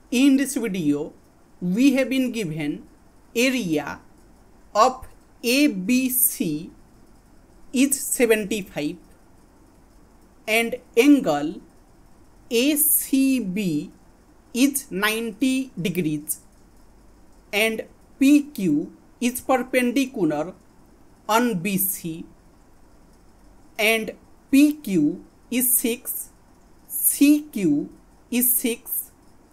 In this video, we have been given area of ABC is 75 and angle ACB is 90 degrees and PQ is perpendicular on BC and PQ is 6, CQ is 6,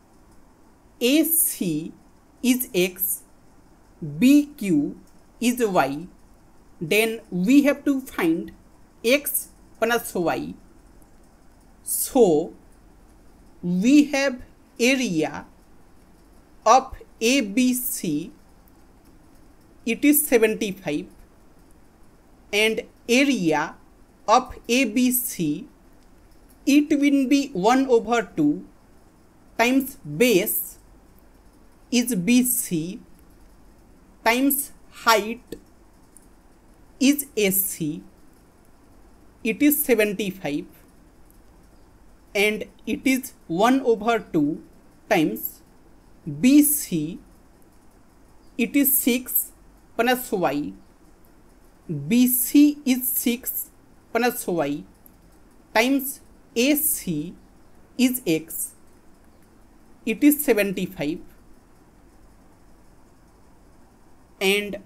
AC is X, BQ is Y. Then we have to find X plus Y. So we have area of ABC, it is 75, and area of ABC, it will be 1/2 times base is BC times height is AC, it is 75, and it is 1/2 times BC, it is 6 plus Y, BC is 6 plus Y times AC is X, it is 75, and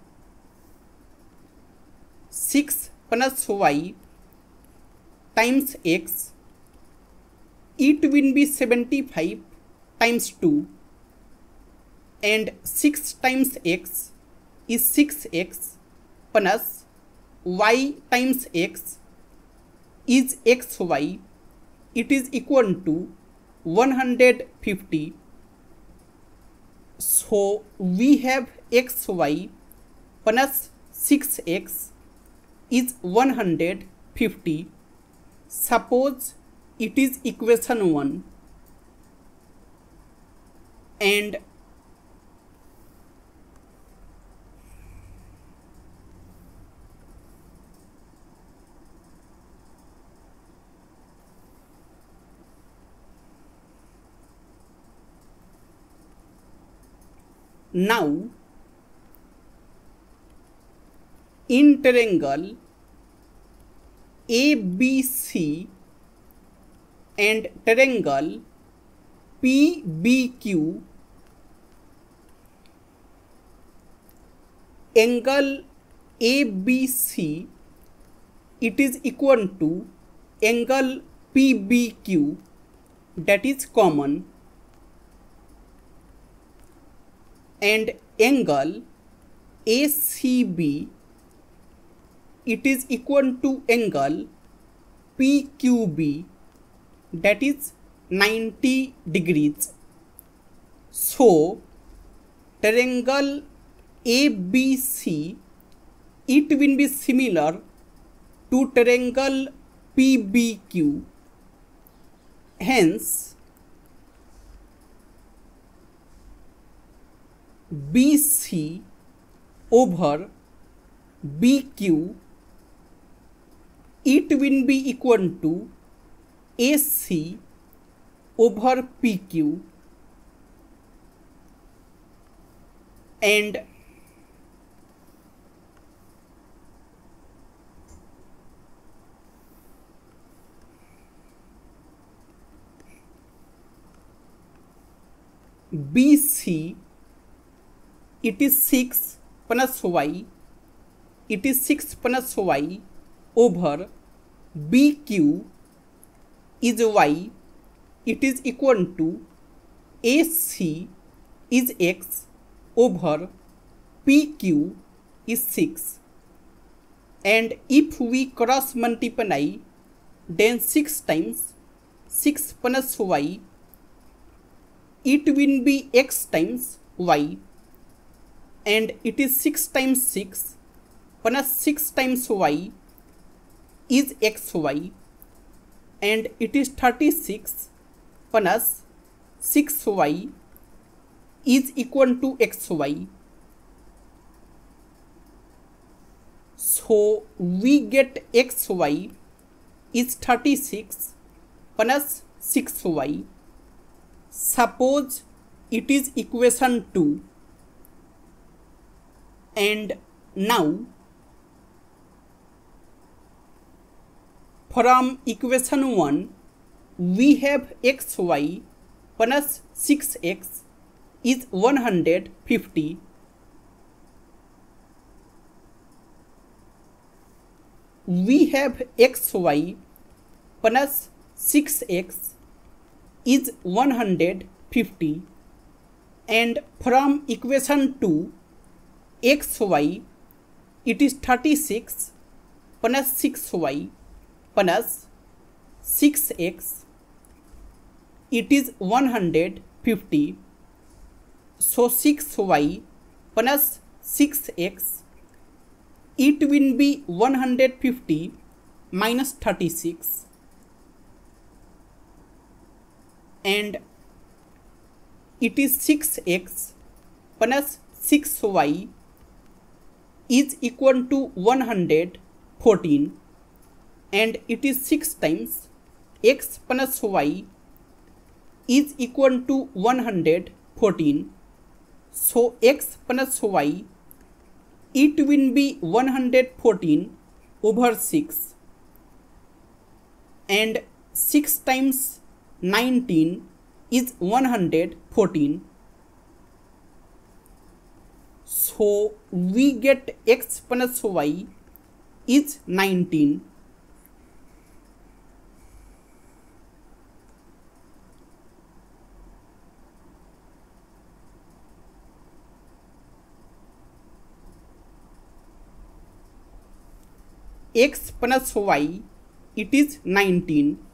6 plus Y times X, it will be 75 times 2, and 6 times X is 6X plus Y times X is XY, it is equal to 150. So we have XY plus 6X is 150. Suppose it is equation 1, and now in triangle ABC and triangle PBQ, angle ABC, it is equal to angle PBQ, that is common, and angle ACB, it is equal to angle PQB, that is 90 degrees. So triangle ABC, it will be similar to triangle PBQ. Hence BC over BQ, it will be equal to AC over PQ, and BC, it is 6 plus Y, it is 6 plus Y over BQ is Y, it is equal to AC is X over PQ is 6, and if we cross multiply, then 6 times 6 plus Y, it will be X times Y, and it is 6 times 6 plus 6 times Y is XY, and it is 36 plus 6Y is equal to XY. So we get XY is 36 plus 6Y. Suppose it is equation 2. And now from equation 1 we have xy plus 6x is 150. We have xy plus 6x is 150, and from equation 2 xy it is 36 plus 6y plus 6x, it is 150. So 6y plus 6x, it will be 150 minus 36, and it is 6x plus 6y is equal to 114, and it is 6 times x plus y is equal to 114. So x plus y, it will be 114 over 6, and 6 times 19 is 114. So we get x plus y is 19. X plus y, it is 19.